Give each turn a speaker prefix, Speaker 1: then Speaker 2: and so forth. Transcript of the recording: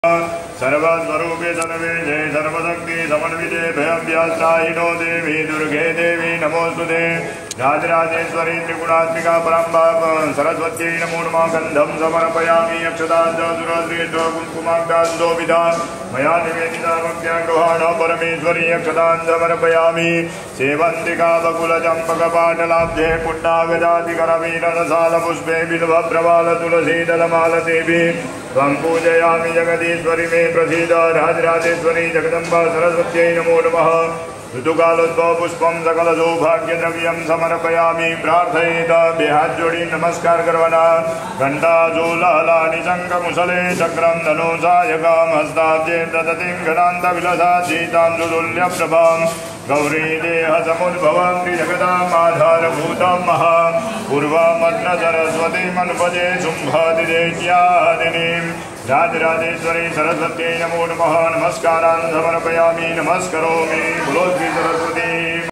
Speaker 1: सर्वस्वरूपे सर्वेशे सर्वशक्ति समन्विते भयव्यास्त्राहिनो देवी दुर्गे देवी नमोस्तुते। राजराजेश्वरी त्रिगुणात्मिका परम्बा सरस्वत्यै नमो नमः। गन्धं समर्पयामि अक्षताञ्जलिश्रेष्ठ कुङ्कुमाब्दान्दोविधा मया निवेदिता भक्त्या गृहाण परमेश्वरी अक्षतान् समर्पयामि। सेवन्तिका बकुलचम्पकपाटलाब्धे पुण्डागजातिकरवीररसालपुष्पे बिल्वप्रवाल तुलसीदलमालदेवी त्वं पूजयामि। जगदीश्वरी मे प्रसीद। राजराजेश्वरी जगदम्बा सरस्वत्यै नमो नमः। ऋतुकालोद्भव पुष्पं सकल सौभाग्यद्रव्यं समर्पयामि। प्रार्थयेत बेहात जोडी नमस्कार करवाना। घंटा जोलहलानि शङ्खमुसले चक्रं धनुषायकं हस्ताब्जे ददतिं घनान्तविलसाचिताञ्जुतुल्यप्रभां गौरी देहसमुद्भवं त्रिजगताम् आधारभूतं महा पूर्वमद्न सरस्वतीमनुपदे शुम्भादिदेत्यादिनीं। राजराजेश्वरी सरस्वत्यै नमो नमः। नमस्कारान् समर्पयामि। नमस्करोमि। बोलो श्री सरस्वती।